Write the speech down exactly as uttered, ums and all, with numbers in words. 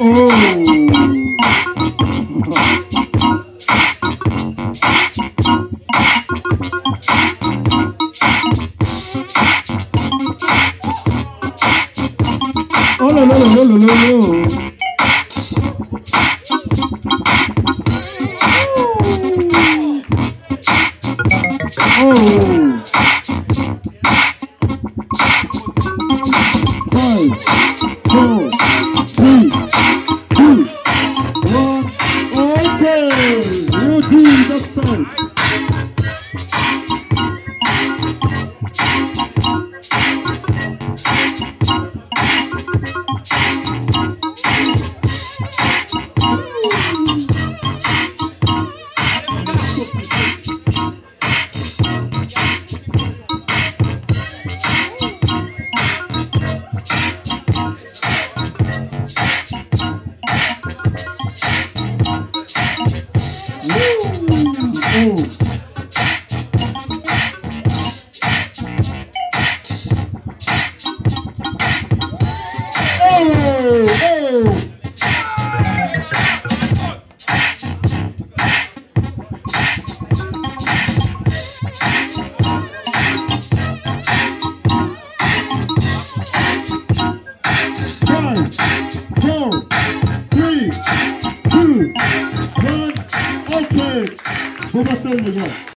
Oh no no no no no no. Oh. Five, four, three, two, one. Okay. You do the song. Four, three, two, one. Okay. Vamos a hacerlo ya.